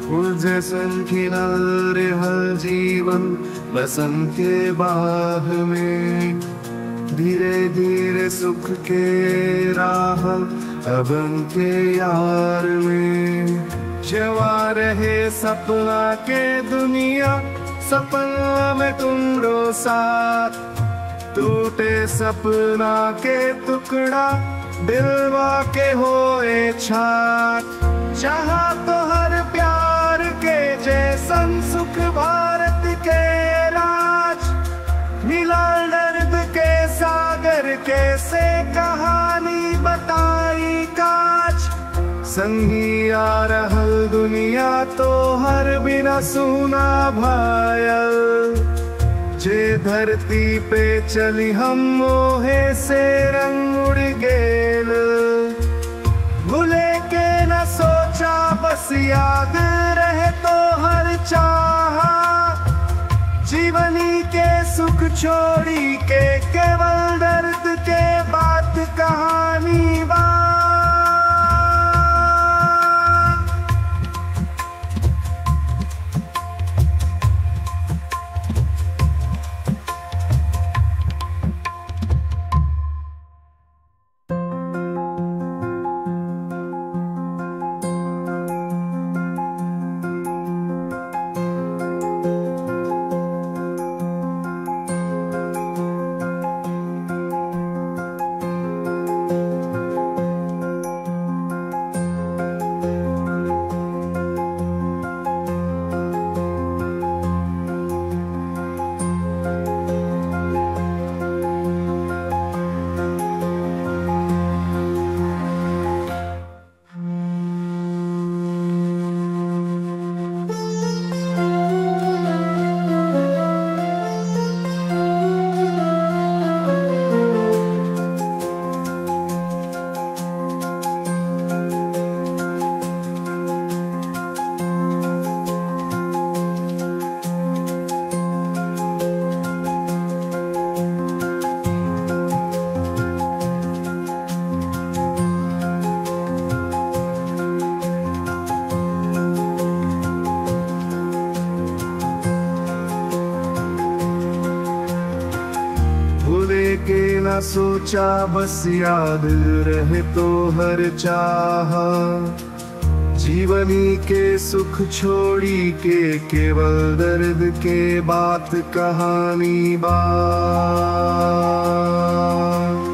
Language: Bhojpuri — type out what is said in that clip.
उलझे संखिनल हर जीवन बसंत के बाग में। धीरे धीरे सुख के राह अब के यार में। जवा रहे सपना के दुनिया, सपना में तुम रो साथ। टूटे सपना के टुकड़ा दिलवा के होए छात। चाहा तो हर प्यार के जैसन सुख भारत के राज। मिला दर्द के सागर कैसे कहानी बताई काज। संगी आ रहल दुनिया तो हर बिना सुना भायल। जे धरती पे चली हम मोहे से रंग उड़ गेल। भूले के न सोचा बस याद रहे तो हर चाहा। जीवनी के सुख छोड़ी के केवल दर्द के बात कहानी बा। के ना सोचा बस याद रहे तो हर चाहा। जीवनी के सुख छोड़ी के केवल दर्द के बात कहानी बा।